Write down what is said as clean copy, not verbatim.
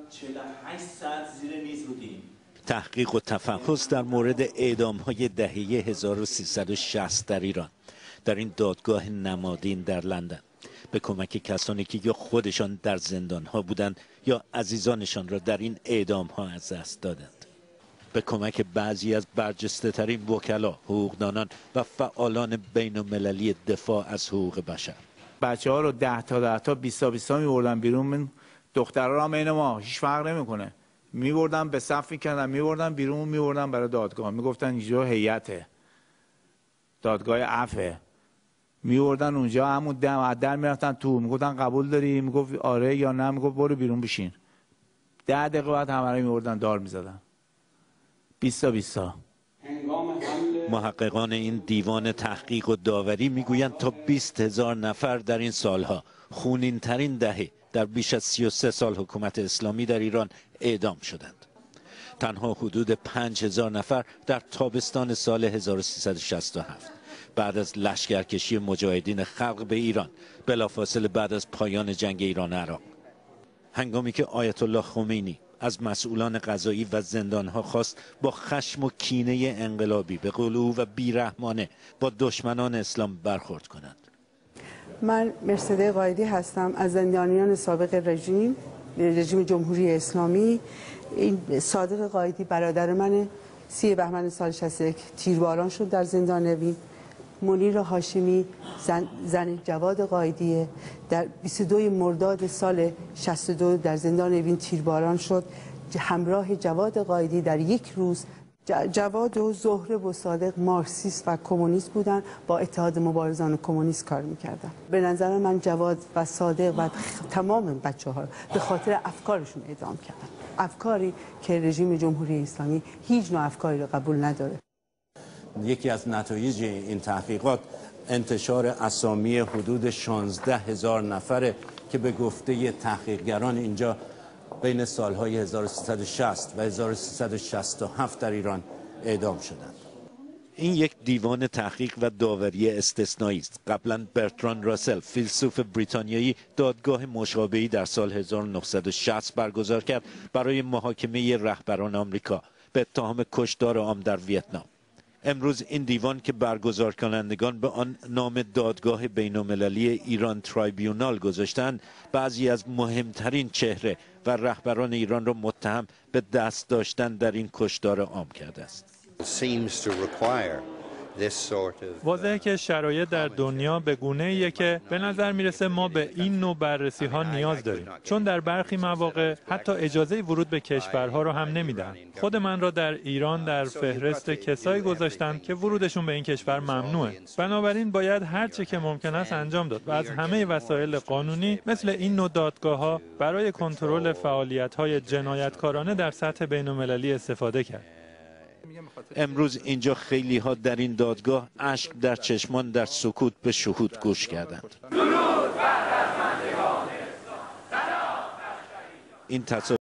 48 ساعت زیر میز بودیم. تحقیق و تفحص در مورد اعدام‌های دهه 1360 در ایران در این دادگاه نمادین در لندن به کمک کسانی که یا خودشان در زندان‌ها بودند یا عزیزانشان را در این اعدام‌ها از دست دادند. به کمک بعضی از برجسته‌ترین وکلا، حقوقدانان و فعالان بین‌المللی دفاع از حقوق بشر. بچه‌ها رو 10 تا 20 تا می‌بردن بیرون. من دخترها هم عین ما هیچ فرق نمی‌کنه. می‌بردن به صف می‌کردن، می‌بردن بیرون، می‌بردن برای دادگاه. میگفتن اینجا هیئته. دادگاه عفه. می‌بردن اونجا همون در می‌رفتن تو، میگفتن قبول داری؟ میگفت آره یا نه، میگفت برو بیرون بشین. 10 دقیقه بعد همه رو می‌بردن دار می‌زدن. 20 تا. محققان این دیوان تحقیق و داوری میگویند تا 20,000 نفر در این سالها خونین ترین دهه در بیش از 33 سال حکومت اسلامی در ایران اعدام شدند. تنها حدود 5,000 نفر در تابستان سال 1367 بعد از لشکرکشی مجاهدین خلق به ایران بلافاصله بعد از پایان جنگ ایران عراق، هنگامی که آیت الله خمینی از مسئولان قضایی و زندانها خواست با خشم و کینه انقلابی به قول او و بیرحمانه با دشمنان اسلام برخورد کنند. من مرسده قایدی هستم، از زندانیان سابق رژیم جمهوری اسلامی. این صادق قایدی برادر منه. 30 بهمن سال 61 تیرباران شد در زندان اوین. منیر هاشمی زن جواد قایدیه، در 22 مرداد سال 62 در زندان اوین تیرباران شد همراه جواد قایدی در یک روز. جواد و زهره و صادق مارکسیست و کمونیست بودن، با اتحاد مبارزان کمونیست کار میکردن. به نظر من جواد و صادق و تمام بچه‌ها به خاطر افکارشون اعدام کردن، افکاری که رژیم جمهوری اسلامی هیچ نوع افکاری رو قبول نداره. یکی از نتایج این تحقیقات انتشار اسامی حدود 16,000 نفره که به گفته تحقیقگران اینجا بین سالهای 1360 و 1367 در ایران اعدام شدند. این یک دیوان تحقیق و داوری استثنایی است. قبلا برتراند راسل، فیلسوف بریتانیایی، دادگاه مشابهی در سال 1960 برگزار کرد برای محاکمه رهبران آمریکا به اتهام کشتار عام در ویتنام. امروز این دیوان که برگزار کنندگان به آن نام دادگاه بین‌المللی ایران ترایبیونال گذاشتند، بعضی از مهمترین چهره و رهبران ایران را متهم به دست داشتن در این کشتار عام کرده است. واضحه که شرایط در دنیا به گونه‌ایه که به نظر میرسه ما به این نوع بررسی ها نیاز داریم، چون در برخی مواقع حتی اجازه ورود به کشورها رو هم نمیدن. خود من را در ایران در فهرست کسایی گذاشتن که ورودشون به این کشور ممنوعه. بنابراین باید هر چه که ممکن است انجام داد و از همه وسایل قانونی مثل این نوع دادگاه‌ها برای کنترل فعالیت‌های جنایتکارانه در سطح بین‌المللی استفاده کرد. امروز اینجا خیلی ها در این دادگاه اشک در چشمان در سکوت به شهود گوش کردند. این